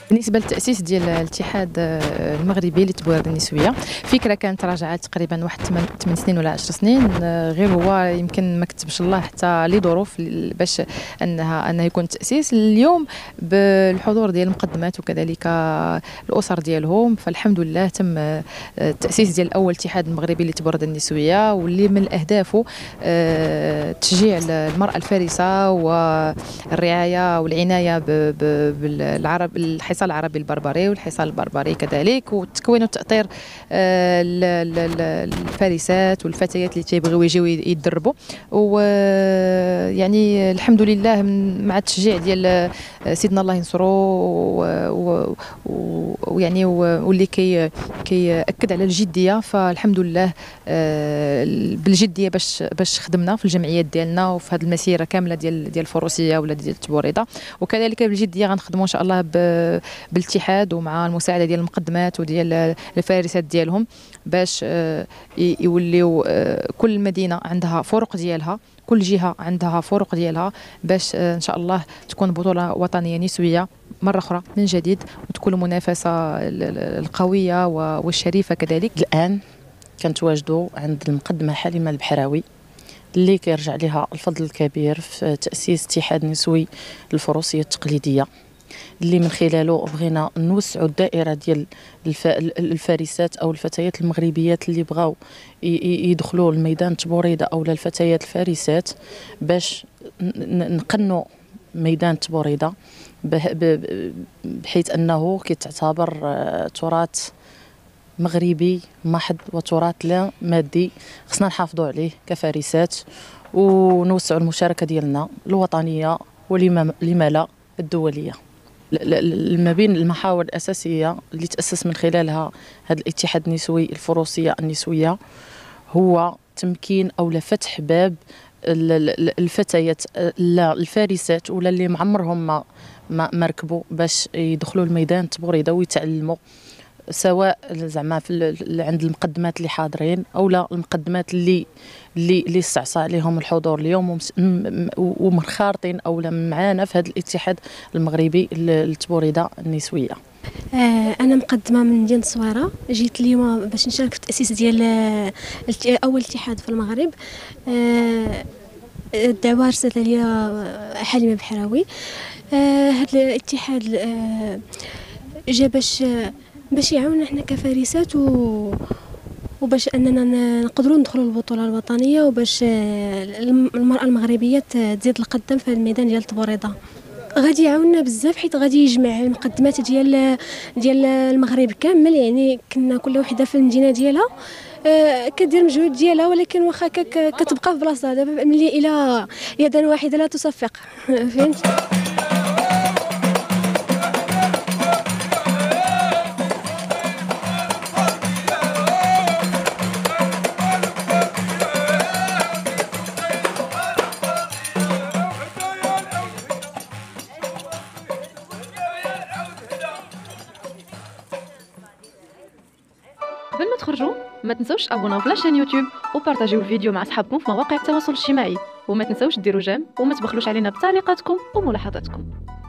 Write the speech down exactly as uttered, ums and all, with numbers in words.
بالنسبه للتاسيس ديال الاتحاد المغربي للتبويض النسويه، فكره كانت راجعه تقريبا واحد ثمانية سنين ولا عشر سنين، غير هو يمكن ما كتبش الله حتى لظروف باش انها انه يكون تاسيس اليوم بالحضور ديال المقدمات وكذلك الاسر ديالهم. فالحمد لله تم التاسيس ديال اول اتحاد مغربي للتبويض النسويه، واللي من اهدافه تشجيع المراه الفارسه والرعايه والعنايه بالعرب الحصان العربي البربري والحصان البربري كذلك، والتكوين والتاطير الفارسات والفتيات اللي تيبغيو يجيو يتدربوا. ويعني الحمد لله مع التشجيع ديال سيدنا الله ينصرو، ويعني واللي كي كيأكد على الجديه. فالحمد لله بالجديه باش باش خدمنا في الجمعيات ديالنا وفي هذه المسيره كامله ديال ديال الفروسيه ولا ديال التبوريضه، وكذلك بالجديه غنخدموا ان شاء الله بالاتحاد ومع المساعده ديال المقدمات وديال الفارسات ديالهم، باش يوليو كل مدينه عندها فرق ديالها، كل جهه عندها فرق ديالها، باش ان شاء الله تكون بطوله وطنيه نسويه مره اخرى من جديد، وتكون المنافسه القويه والشريفه كذلك. الان كنتواجدوا عند المقدمه حليمه البحراوي اللي كيرجع لها الفضل الكبير في تاسيس اتحاد نسوي للفروسيه التقليديه، اللي من خلاله بغينا نوسعوا الدائره ديال الفارسات او الفتيات المغربيات اللي بغاو يدخلوا الميدان التبوريضه او الفتيات الفارسات، باش نقنوا ميدان التبوريضه بحيث انه كيتعتبر تراث مغربي محض وتراث لا مادي، خصنا نحافظوا عليه كفارسات ونوسعوا المشاركه ديالنا الوطنيه ولما لا الدوليه. ما بين المحاور الاساسيه اللي تاسس من خلالها هذا الاتحاد النسوي الفروسيه النسويه هو تمكين او فتح باب الفتيات لا الفارسات ولا اللي معمرهم ما ما ركبوا باش يدخلوا الميدان التبوريضه ويتعلموا، سواء زعما في عند المقدمات اللي حاضرين او لا المقدمات اللي اللي اللي استعصى عليهم الحضور اليوم ومنخرطين او لا معانا في هذا الاتحاد المغربي للتبوريضه النسويه. انا مقدمه من مدينه الصويره، جيت اليوم باش نشارك في التاسيس ديال اول اتحاد في المغرب. الدعوه رسلتها لي حليمه بحراوي. هذا الاتحاد جا باش باش يعاوننا حنا كفارسات و وباش اننا نقدروا ندخلوا البطوله الوطنيه، وباش المراه المغربيه تزيد القدم في الميدان ديال التبوريضه. غادي يعاوننا بزاف، حيت غادي يجمع المقدمات ديال ديال المغرب كامل، يعني كنا كل وحده في المدينه ديالها كدير مجهود ديالها، ولكن واخا كتبقى في بلاصتها. دابا ملي الى يدا واحده لا تصفق، فهمت؟ قبل ما تخرجوا ما تنسوش تابوناو في لاشين يوتيوب وبارطاجيو الفيديو مع اصحابكم في مواقع التواصل الاجتماعي، وما تنسوش ديروا جيم وما تبخلوش علينا بتعليقاتكم وملاحظاتكم.